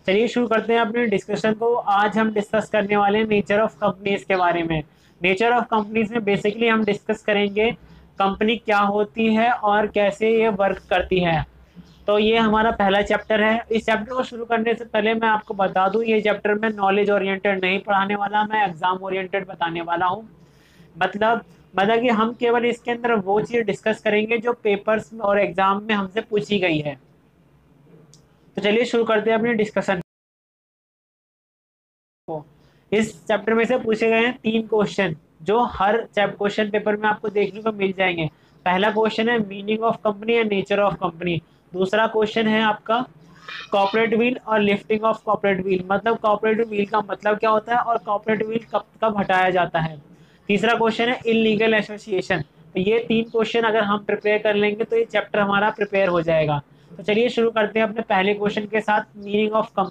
चलिए शुरू करते हैं अपने डिस्कशन को। आज हम डिस्कस करने वाले हैं नेचर ऑफ कंपनीज के बारे में। नेचर ऑफ कंपनीज में बेसिकली हम डिस्कस करेंगे कंपनी क्या होती है और कैसे ये वर्क करती है। तो ये हमारा पहला चैप्टर है। इस चैप्टर को शुरू करने से पहले मैं आपको बता दूं, ये चैप्टर में नॉलेज ओरिएंटेड नहीं पढ़ाने वाला, मैं एग्जाम ओरिएंटेड बताने वाला हूँ। मतलब कि हम केवल इसके अंदर वो चीज़ डिस्कस करेंगे जो पेपर्स में और एग्जाम में हमसे पूछी गई है। तो चलिए शुरू करते हैं अपनी डिस्कशन को। इस चैप्टर में से पूछे गए हैं 3 क्वेश्चन जो हर क्वेश्चन पेपर में आपको देखने को मिल जाएंगे। पहला क्वेश्चन है meaning of company and nature of company. दूसरा क्वेश्चन है आपका कॉर्पोरेट व्हील और लिफ्टिंग ऑफ कॉर्पोरेट व्हील, मतलब कॉर्पोरेट व्हील का मतलब क्या होता है और कॉर्पोरेट व्हील कब कब हटाया जाता है। तीसरा क्वेश्चन है इलीगल एसोसिएशन। तो ये 3 क्वेश्चन अगर हम प्रिपेयर कर लेंगे तो ये चैप्टर हमारा प्रिपेयर हो जाएगा। तो चलिए शुरू करते हैं अपने पहले क्वेश्चन के साथ, meaning of company.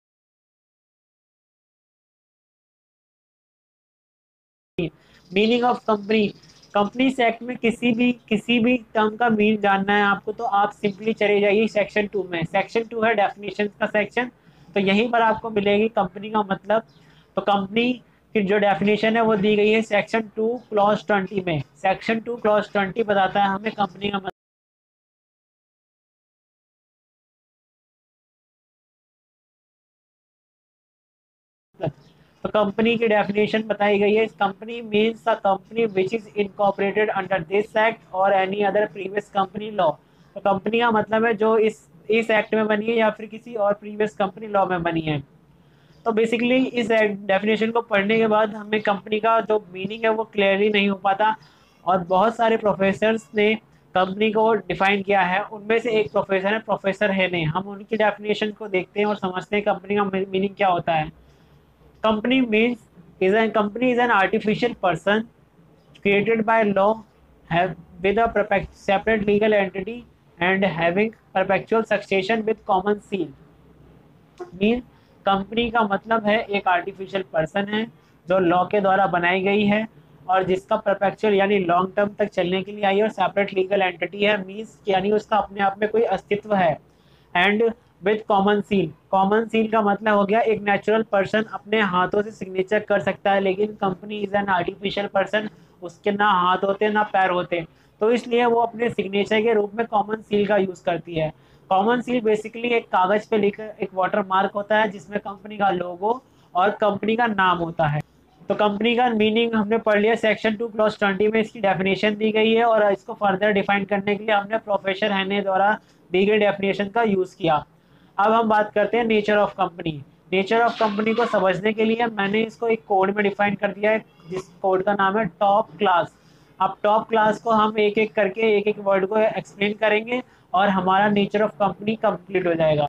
Meaning of company, companies act में किसी भी टर्म का मीन जानना है आपको तो आप सिंपली चले जाइए सेक्शन 2 में। सेक्शन 2 है डेफिनेशन का सेक्शन, तो यहीं पर आपको मिलेगी कंपनी का मतलब। तो कंपनी की जो डेफिनेशन है वो दी गई है सेक्शन 2 क्लॉज 20 में। सेक्शन 2 क्लॉज 20 बताता है हमें कंपनी का मतलब। तो कंपनी की डेफिनेशन बताई गई है, company means a company which is incorporated under this act और any other previous company law. तो कंपनी का मतलब है जो इस एक्ट में बनी है या फिर किसी और प्रीवियस कंपनी लॉ में बनी है। तो बेसिकली इस डेफिनेशन को पढ़ने के बाद हमें कंपनी का जो मीनिंग है वो क्लियरली नहीं हो पाता, और बहुत सारे प्रोफेसर्स ने कंपनी को डिफाइन किया है। उनमें से एक प्रोफेसर है प्रोफेसर हेने। हम उनकी डेफिनेशन को देखते हैं और समझते हैं कंपनी का मीनिंग क्या होता है। Company means company is an artificial person created by law, have with a separate legal entity and having perpetual succession with common seal. Mean company का मतलब है एक आर्टिफिशियल पर्सन है जो लॉ के द्वारा बनाई गई है और जिसका परपेचुअल यानी लॉन्ग टर्म तक चलने के लिए आई है, और सेपरेट लीगल एंटिटी है मीन्स यानी उसका अपने आप में कोई अस्तित्व है। And with common seal, common seal का मतलब हो गया एक नेचुरल पर्सन अपने हाथों से सिग्नेचर कर सकता है, लेकिन company is an artificial person, उसके ना हाथ होते ना पैर होते, तो इसलिए वो अपने सिग्नेचर के रूप में कॉमन सील का यूज करती है। कॉमन सील बेसिकली एक कागज पे लिखकर एक वाटर मार्क होता है जिसमें कंपनी का लोगो और कंपनी का नाम होता है। तो कंपनी का मीनिंग हमने पढ़ लिया, सेक्शन 2 क्लॉज 20 में इसकी डेफिनेशन दी गई है और इसको फर्दर डिफाइन करने के लिए हमने प्रोफेसर हैने द्वारा दी गई डेफिनेशन का यूज किया। अब हम बात करते हैं nature of company. Nature of company को समझने के लिए मैंने इसको एक कोड में डिफाइन कर दिया है जिस कोड का नाम है टॉप क्लास। अब टॉप क्लास को हम एक एक करके एक एक वर्ड को एक्सप्लेन करेंगे और हमारा नेचर ऑफ कंपनी कंप्लीट हो जाएगा।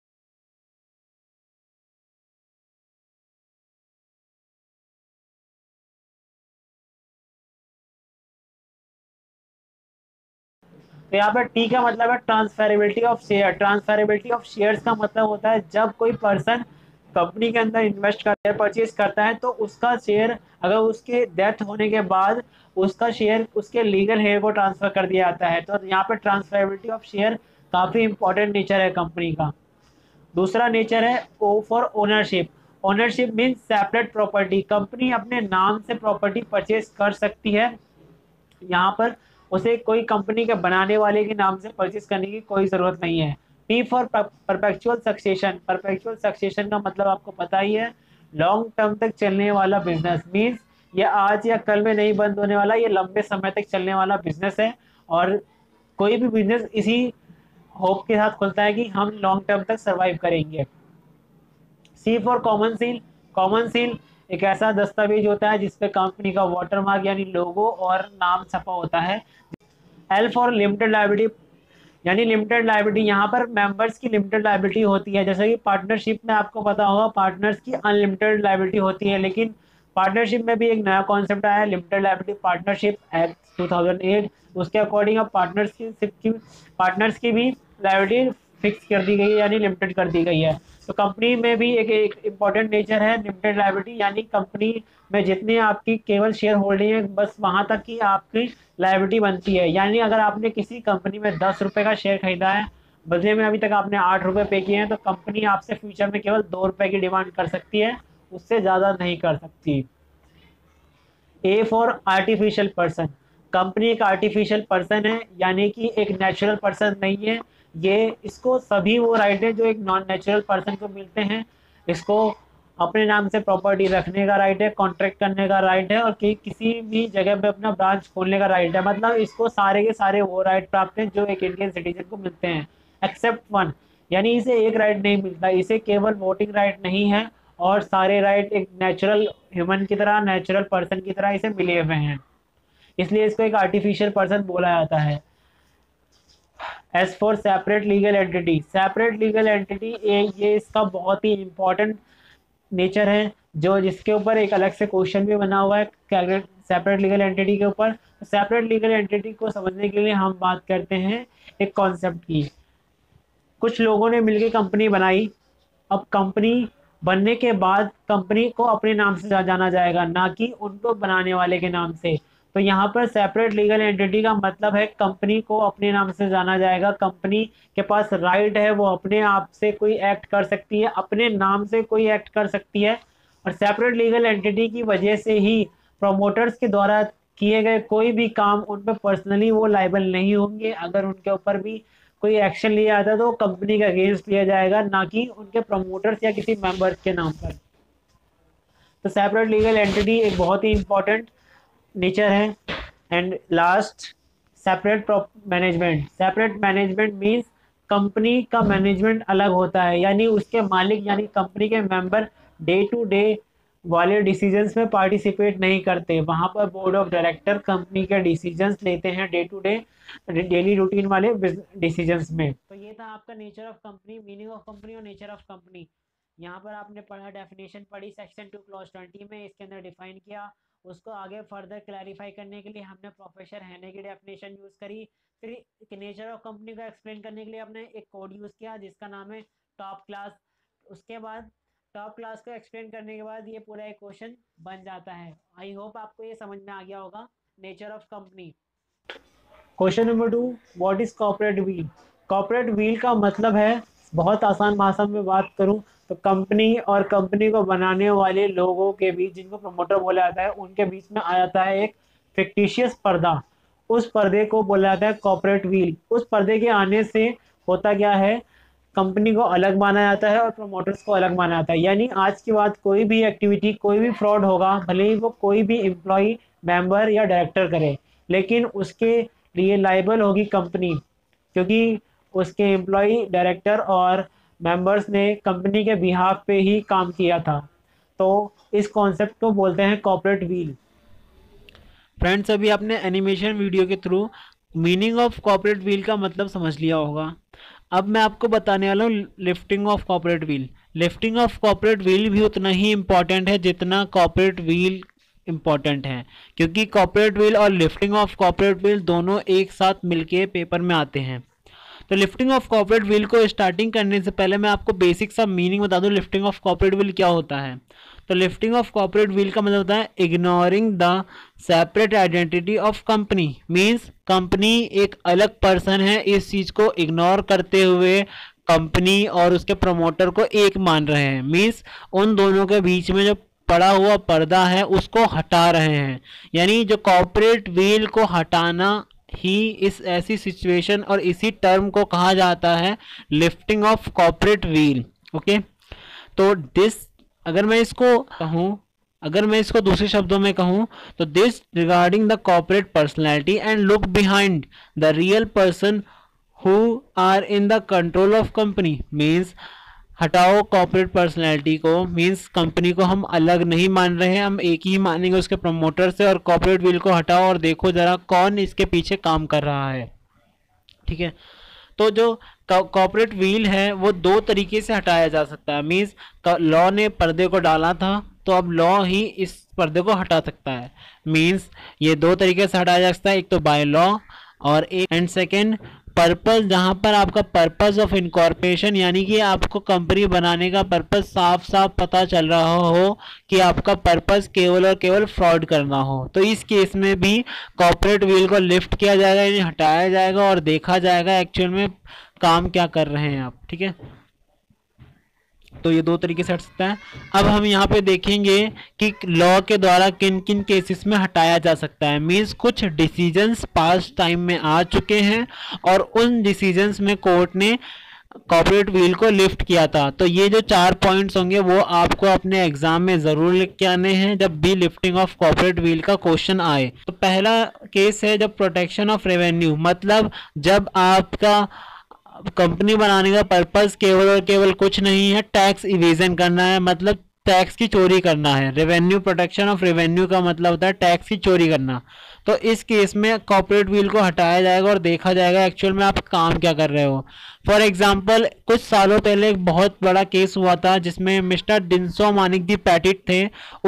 तो यहाँ पर टी का मतलब है transferability of share. Transferability of shares का मतलब होता है जब कोई पर्सन कंपनी के अंदर इन्वेस्ट करता है, परचेज करता है, तो उसका शेयर अगर उसके डेथ होने के बाद उसका शेयर उसके लीगल हेयर को ट्रांसफर कर दिया जाता है। तो यहाँ पर ट्रांसफेरेबिलिटी ऑफ शेयर काफी इंपॉर्टेंट नेचर है कंपनी का। दूसरा नेचर है O for ownership. Ownership means separate property. Company अपने नाम से प्रॉपर्टी परचेज कर सकती है, यहाँ पर उसे कोई कंपनी के बनाने वाले के नाम से परचेज करने की कोई जरूरत नहीं है। P for perpetual succession. Perpetual succession का मतलब आपको पता ही है, लॉन्ग टर्म तक चलने वाला बिजनेस। मीन्स ये आज या कल में नहीं बंद होने वाला, ये लंबे समय तक चलने वाला बिजनेस है और कोई भी बिजनेस इसी होप के साथ खुलता है कि हम लॉन्ग टर्म तक सर्वाइव करेंगे। C for common seal. Common seal एक ऐसा दस्तावेज होता है जिसपे कंपनी का वाटरमार्क यानी लोगो और नाम छपा होता है। एल फॉर लिमिटेड लायबिलिटी, यानी लिमिटेड लायबिलिटी, यहाँ पर मेंबर्स की लिमिटेड लायबिलिटी होती है। जैसे कि पार्टनरशिप में आपको पता होगा पार्टनर्स की अनलिमिटेड लायबिलिटी होती है, लेकिन पार्टनरशिप में भी एक नया कॉन्सेप्ट आया है लिमिटेड लायबिलिटी पार्टनरशिप एक्ट 2008। उसके अकॉर्डिंग अब पार्टनर्स की भी लायबिलिटी फिक्स कर दी गई है यानी लिमिटेड कर दी गई है। तो कंपनी में भी एक इम्पॉर्टेंट नेचर है लिमिटेड लायबिलिटी, यानी कंपनी में जितनी आपकी केवल शेयर होल्डिंग है बस वहां तक की आपकी लायबिलिटी बनती है। यानी अगर आपने किसी कंपनी में 10 रुपए का शेयर खरीदा है बदले में अभी तक आपने 8 रुपये पे किए हैं, तो कंपनी आपसे फ्यूचर में केवल 2 रुपये की डिमांड कर सकती है, उससे ज़्यादा नहीं कर सकती। A for artificial person, company एक आर्टिफिशियल पर्सन है, यानी कि एक नेचुरल पर्सन नहीं है। ये इसको सभी वो राइट है जो एक नॉन नेचुरल पर्सन को मिलते हैं। इसको अपने नाम से प्रॉपर्टी रखने का राइट है, कॉन्ट्रैक्ट करने का राइट है, और किसी भी जगह पे अपना ब्रांच खोलने का राइट है। मतलब इसको सारे के सारे वो राइट प्राप्त हैं जो एक इंडियन सिटीजन को मिलते हैं, एक्सेप्ट वन, यानी इसे एक राइट नहीं मिलता, इसे केवल वोटिंग राइट नहीं है, और सारे राइट एक नेचुरल ह्यूमन की तरह, नेचुरल पर्सन की तरह इसे मिले हुए हैं, इसलिए इसको एक आर्टिफिशियल पर्सन बोला जाता है। S for separate legal entity, separate legal entity ये इसका बहुत ही इंपॉर्टेंट नेचर है, जो जिसके ऊपर एक अलग से क्वेश्चन भी बना हुआ है सेपरेट लीगल एंटिटी के ऊपर। सेपरेट लीगल एंटिटी को समझने के लिए हम बात करते हैं एक कॉन्सेप्ट की। कुछ लोगों ने मिलकर कंपनी बनाई, अब कंपनी बनने के बाद कंपनी को अपने नाम से जाना जाएगा, ना कि उनको बनाने वाले के नाम से। तो यहाँ पर सेपरेट लीगल एंटिटी का मतलब है कंपनी को अपने नाम से जाना जाएगा, कंपनी के पास राइट है, वो अपने आप से कोई एक्ट कर सकती है, अपने नाम से कोई एक्ट कर सकती है। और सेपरेट लीगल एंटिटी की वजह से ही प्रोमोटर्स के द्वारा किए गए कोई भी काम उन पर पर्सनली वो लायबल नहीं होंगे। अगर उनके ऊपर भी कोई एक्शन लिया जाता है तो कंपनी का अगेंस्ट लिया जाएगा, ना कि उनके प्रमोटर्स या किसी मेंबर्स के नाम पर। तो सेपरेट लीगल एंटिटी एक बहुत ही इंपॉर्टेंट नेचर है। And last, separate management. Separate management means company का मैनेजमेंट अलग होता है, यानी उसके मालिक यानी कंपनी के मेंबर डे टू डे वाले डिसीजंस में पार्टिसिपेट नहीं करते। वहाँ पर बोर्ड ऑफ डायरेक्टर कंपनी के डिसीजंस लेते हैं day to day daily routine वाले डिसीजंस में। तो ये था आपका nature of company, meaning of company और नेचर ऑफ कंपनी। यहाँ पर आपने पढ़ा, डेफिनेशन पढ़ी सेक्शन 2 क्लॉज 20 में, इसके अंदर डिफाइन किया। उसको आगे फर्दर क्लैरिफाई करने के लिए हमने प्रोफेसर हैने की डेफिनेशन यूज़ करी। फिर नेचर ऑफ कंपनी को एक्सप्लेन करने के लिए हमने एक कोड यूज़ किया जिसका नाम है टॉप क्लास। उसके बाद टॉप क्लास को एक्सप्लेन करने के बाद ये पूरा एक क्वेश्चन बन जाता है। आई होप आपको ये समझ में आ गया होगा nature of company. Question number 2, what is corporate veil. Corporate veil का मतलब है, बहुत आसान भाषा में बात करूं तो कंपनी और कंपनी को बनाने वाले लोगों के बीच, जिनको प्रमोटर बोला जाता है, उनके बीच में आ जाता है एक फिक्टिशियस पर्दा। उस पर्दे को बोला जाता है कॉर्पोरेट व्हील। उस पर्दे के आने से होता क्या है, कंपनी को अलग माना जाता है और प्रमोटर्स को अलग माना जाता है। यानी आज की बात, कोई भी एक्टिविटी, कोई भी फ्रॉड होगा, भले ही वो कोई भी एम्प्लॉय, मेंबर या डायरेक्टर करे, लेकिन उसके लिए लाइबल होगी कंपनी, क्योंकि उसके एम्प्लॉय, डायरेक्टर और मेंबर्स ने कंपनी के बिहाफ पे ही काम किया था। तो इस कॉन्सेप्ट को बोलते हैं कॉर्पोरेट व्हील। फ्रेंड्स, अभी आपने एनिमेशन वीडियो के through meaning of corporate veil का मतलब समझ लिया होगा। अब मैं आपको बताने वाला हूँ lifting of corporate veil. Lifting of corporate veil भी उतना ही इम्पॉर्टेंट है जितना कॉर्पोरेट व्हील इम्पॉर्टेंट है, क्योंकि कॉर्पोरेट व्हील और लिफ्टिंग ऑफ कॉर्पोरेट व्हील दोनों एक साथ मिलके पेपर में आते हैं। तो लिफ्टिंग ऑफ कॉर्पोरेट व्हील को स्टार्टिंग करने से पहले मैं आपको बेसिक सा मीनिंग बता दूं, लिफ्टिंग ऑफ कॉर्पोरेट व्हील क्या होता है। तो लिफ्टिंग ऑफ कॉर्पोरेट व्हील का मतलब होता है ignoring the separate identity of company. Means company एक अलग पर्सन है, इस चीज को इग्नोर करते हुए कंपनी और उसके प्रमोटर को एक मान रहे हैं। मीन्स उन दोनों के बीच में जो पड़ा हुआ पर्दा है उसको हटा रहे हैं। यानी जो कॉर्पोरेट व्हील को हटाना ही इस ऐसी सिचुएशन और इसी टर्म को कहा जाता है lifting of corporate veil. Okay, तो दिस, अगर मैं इसको दूसरे शब्दों में कहूं तो this regarding the corporate personality and look behind the real person who are in the control of company. Means हटाओ कॉर्पोरेट पर्सनैलिटी को, मीन्स कंपनी को हम अलग नहीं मान रहे हैं, हम एक ही मानेंगे उसके प्रमोटर से, और कॉर्पोरेट व्हील को हटाओ और देखो जरा कौन इसके पीछे काम कर रहा है। ठीक है, तो जो कॉर्पोरेट व्हील है वो दो तरीके से हटाया जा सकता है। मीन्स लॉ ने पर्दे को डाला था तो अब लॉ ही इस पर्दे को हटा सकता है। मीन्स ये दो तरीके से हटाया जा सकता है, एक तो बाय लॉ और एक एंड सेकेंड पर्पस, जहां पर आपका पर्पस ऑफ इनकॉर्पोरेशन, यानी कि आपको कंपनी बनाने का पर्पस साफ साफ पता चल रहा हो कि आपका पर्पस केवल और केवल फ्रॉड करना हो, तो इस केस में भी कॉर्पोरेट व्हील को लिफ्ट किया जाएगा, यानी हटाया जाएगा और देखा जाएगा एक्चुअल में काम क्या कर रहे हैं आप, ठीक है। तो ये दो तरीके से हट सकता है। अब हम यहाँ पे देखेंगे कि लॉ के द्वारा किन किन केसेस में हटाया जा सकता है। मीन्स कुछ डिसीजंस पास्ट टाइम में आ चुके हैं और उन डिसीजंस में कोर्ट ने कॉर्पोरेट व्हील को लिफ्ट किया था। तो ये जो 4 पॉइंट्स होंगे वो आपको अपने एग्जाम में जरूर लिख के आने हैं जब भी लिफ्टिंग ऑफ कॉर्पोरेट व्हील का क्वेश्चन आए। तो पहला केस है जब प्रोटेक्शन ऑफ रेवेन्यू, मतलब जब आपका कंपनी बनाने का पर्पस केवल और केवल कुछ नहीं है, टैक्स इवेजन करना है, मतलब टैक्स की चोरी करना है। रेवेन्यू, प्रोटेक्शन ऑफ रेवेन्यू का मतलब होता है टैक्स की चोरी करना। तो इस केस में कॉर्पोरेट व्हील को हटाया जाएगा और देखा जाएगा एक्चुअल में आप काम क्या कर रहे हो। फॉर एग्जांपल कुछ सालों पहले एक बहुत बड़ा केस हुआ था जिसमें मिस्टर डिंसो मानिक दी पैटिट थे।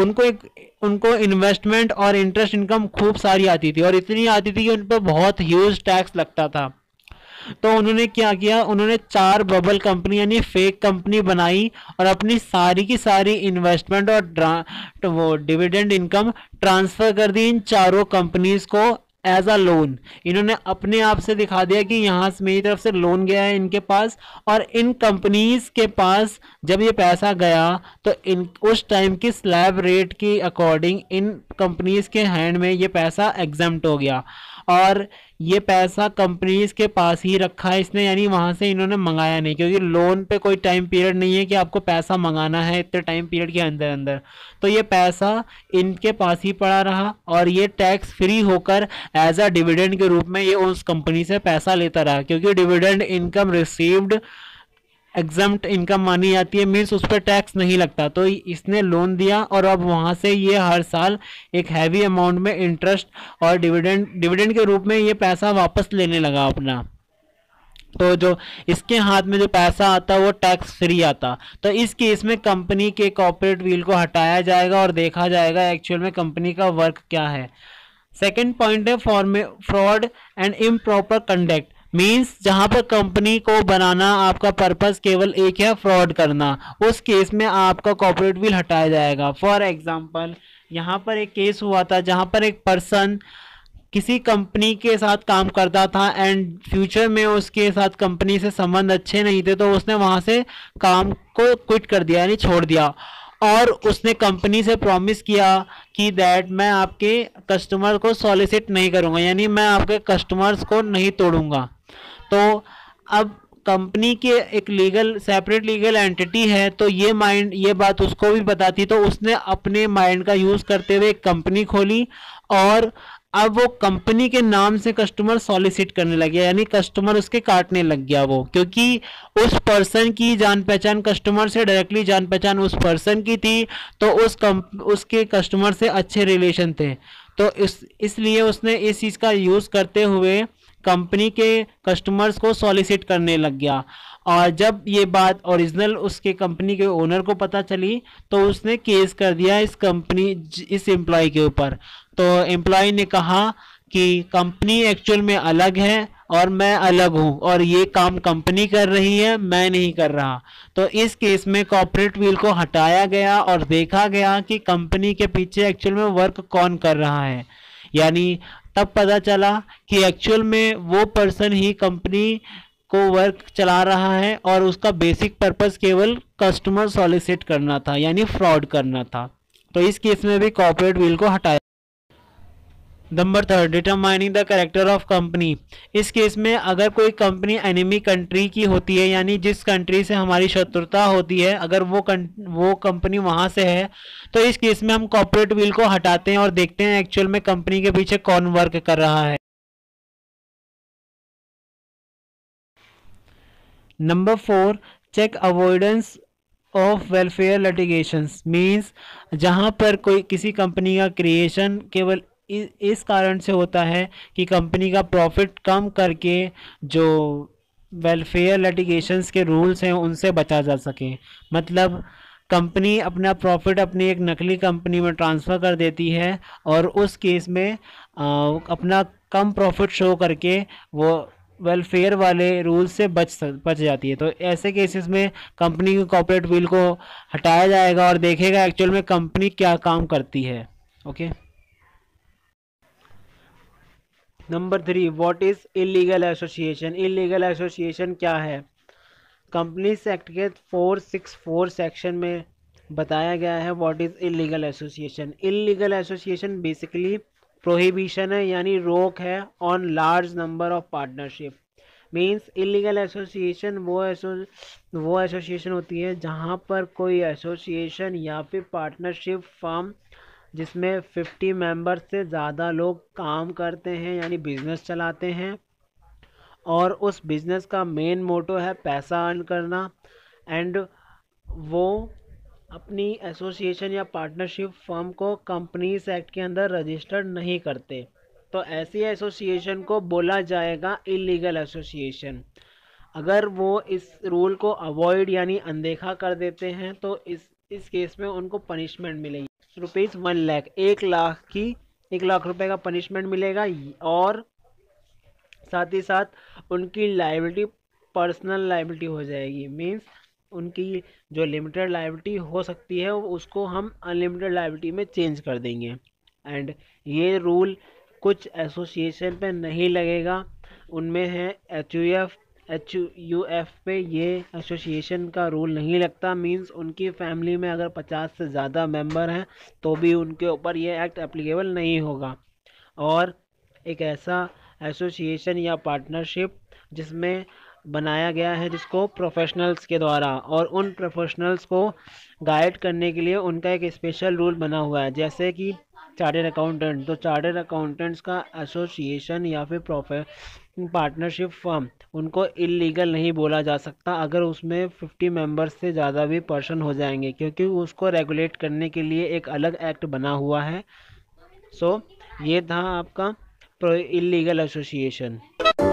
उनको इन्वेस्टमेंट और इंटरेस्ट इनकम खूब सारी आती थी और इतनी आती थी कि उन पर बहुत ह्यूज टैक्स लगता था। तो उन्होंने क्या किया, उन्होंने 4 बबल कंपनी यानी फेक कंपनी बनाई और अपनी सारी की सारी इन्वेस्टमेंट और वो डिविडेंड इनकम ट्रांसफर कर दी इन चारों कंपनीज को एज अ लोन। इन्होंने अपने आप से दिखा दिया कि यहाँ से मेरी तरफ से लोन गया है इनके पास, और इन कंपनीज के पास जब ये पैसा गया तो इन उस टाइम की स्लैब रेट की अकॉर्डिंग इन कंपनीज के हैंड में ये पैसा एग्जम्प्ट हो गया और ये पैसा कंपनीज के पास ही रखा है इसने, यानी वहां से इन्होंने मंगाया नहीं, क्योंकि लोन पे कोई टाइम पीरियड नहीं है कि आपको पैसा मंगाना है इतने टाइम पीरियड के अंदर अंदर। तो ये पैसा इनके पास ही पड़ा रहा और ये टैक्स फ्री होकर एज अ डिविडेंड के रूप में ये उस कंपनी से पैसा लेता रहा, क्योंकि dividend income received exempt income मानी जाती है, मीन्स उस पर टैक्स नहीं लगता। तो इसने लोन दिया और अब वहां से ये हर साल एक हैवी अमाउंट में इंटरेस्ट और डिविडेंड के रूप में ये पैसा वापस लेने लगा अपना। तो जो इसके हाथ में जो पैसा आता वो टैक्स फ्री आता। तो इस केस में कंपनी के कॉर्पोरेट व्हील को हटाया जाएगा और देखा जाएगा एक्चुअल में कंपनी का वर्क क्या है। सेकेंड पॉइंट है fraud and improper conduct. Means जहां पर कंपनी को बनाना आपका पर्पस केवल एक है, फ्रॉड करना, उस केस में आपका कॉर्पोरेट व्हील हटाया जाएगा। फॉर एग्जांपल यहाँ पर एक केस हुआ था जहां पर एक पर्सन किसी कंपनी के साथ काम करता था एंड फ्यूचर में उसके साथ कंपनी से संबंध अच्छे नहीं थे, तो उसने वहां से काम को क्विट कर दिया यानी छोड़ दिया और उसने कंपनी से प्रॉमिस किया कि दैट मैं आपके कस्टमर को सॉलिसिट नहीं करूंगा, यानी मैं आपके कस्टमर्स को नहीं तोड़ूंगा। तो अब कंपनी के एक सेपरेट लीगल एंटिटी है, तो ये बात उसको भी पता थी, तो उसने अपने माइंड का यूज करते हुए एक कंपनी खोली और अब वो कंपनी के नाम से कस्टमर सॉलिसिट करने लग गया, यानी कस्टमर उसके काटने लग गया वो, क्योंकि उस पर्सन की जान पहचान कस्टमर से डायरेक्टली जान पहचान उस पर्सन की थी, तो उसके कस्टमर से अच्छे रिलेशन थे। तो इसलिए उसने इस चीज़ का यूज़ करते हुए कंपनी के कस्टमर्स को सॉलिसिट करने लग गया। और जब ये बात ओरिजिनल उसके कंपनी के ओनर को पता चली तो उसने केस कर दिया इस एम्प्लॉय के ऊपर। तो एम्प्लॉय ने कहा कि कंपनी एक्चुअल में अलग है और मैं अलग हूं और ये काम कंपनी कर रही है, मैं नहीं कर रहा। तो इस केस में कॉर्पोरेट व्हील को हटाया गया और देखा गया कि कंपनी के पीछे एक्चुअल में वर्क कौन कर रहा है, यानी तब पता चला कि एक्चुअल में वो पर्सन ही कंपनी को वर्क चला रहा है और उसका बेसिक पर्पस केवल कस्टमर सॉलिसिट करना था, यानी फ्रॉड करना था। तो इस केस में भी कॉर्पोरेट व्हील को हटाया। Number 3, determining the character of company. इस केस में अगर कोई कंपनी एनिमी कंट्री की होती है, यानी जिस कंट्री से हमारी शत्रुता होती है, अगर वो कंपनी वहां से है, तो इस केस में हम कॉर्पोरेट व्हील को हटाते हैं और देखते हैं एक्चुअल में कंपनी के पीछे कौन वर्क कर रहा है। Number 4, check avoidance of welfare litigations. Means जहां पर कोई किसी कंपनी का क्रिएशन केवल इस कारण से होता है कि कंपनी का प्रॉफिट कम करके जो वेलफेयर लिटिगेशंस के रूल्स हैं उनसे बचा जा सके। मतलब कंपनी अपना प्रॉफिट अपनी एक नकली कंपनी में ट्रांसफ़र कर देती है और उस केस में अपना कम प्रॉफिट शो करके वो वेलफेयर वाले रूल से बच जाती है। तो ऐसे केसेस में कंपनी के कॉर्पोरेट व्हील को हटाया जाएगा और देखेगा एक्चुअल में कंपनी क्या काम करती है। Okay. Number 3, what is illegal association. Illegal association क्या है? कंपनीज एक्ट के 464 सेक्शन में बताया गया है what is illegal association. Illegal association basically prohibition है, यानी रोक है on large number of partnership. Means illegal association वो एसोसिएशन होती है जहाँ पर कोई एसोसिएशन या फिर पार्टनरशिप फर्म जिसमें 50 मेंबर से ज़्यादा लोग काम करते हैं, यानी बिजनेस चलाते हैं, और उस बिजनेस का मेन मोटो है पैसा अर्न करना, एंड वो अपनी एसोसिएशन या पार्टनरशिप फर्म को कंपनीज एक्ट के अंदर रजिस्टर्ड नहीं करते, तो ऐसी एसोसिएशन को बोला जाएगा इलीगल एसोसिएशन। अगर वो इस रूल को अवॉइड यानी अनदेखा कर देते हैं तो इस केस में उनको पनिशमेंट मिलेगी ₹1,00,000, 1 लाख रुपए का पनिशमेंट मिलेगा, और साथ ही साथ उनकी लाइबिलिटी पर्सनल लाइबिलिटी हो जाएगी। मीन्स उनकी जो लिमिटेड लाइबिलिटी हो सकती है उसको हम अनलिमिटेड लाइबिलिटी में चेंज कर देंगे। एंड ये रूल कुछ एसोसिएशन पे नहीं लगेगा, उनमें है एच यू एफ पे ये एसोसिएशन का रूल नहीं लगता। मीन्स उनकी फैमिली में अगर 50 से ज़्यादा मेंबर हैं तो भी उनके ऊपर ये एक्ट एप्लीकेबल नहीं होगा। और एक ऐसा एसोसिएशन या पार्टनरशिप जिसमें बनाया गया है जिसको प्रोफेशनल्स के द्वारा, और उन प्रोफेशनल्स को गाइड करने के लिए उनका एक स्पेशल रूल बना हुआ है, जैसे कि चार्टर्ड अकाउंटेंट। तो चार्टर्ड अकाउंटेंट्स का एसोसिएशन या फिर पार्टनरशिप फर्म उनको इलीगल नहीं बोला जा सकता अगर उसमें 50 मेंबर्स से ज़्यादा भी पर्सन हो जाएंगे, क्योंकि उसको रेगुलेट करने के लिए एक अलग एक्ट बना हुआ है। सो ये था आपका इलीगल एसोसिएशन।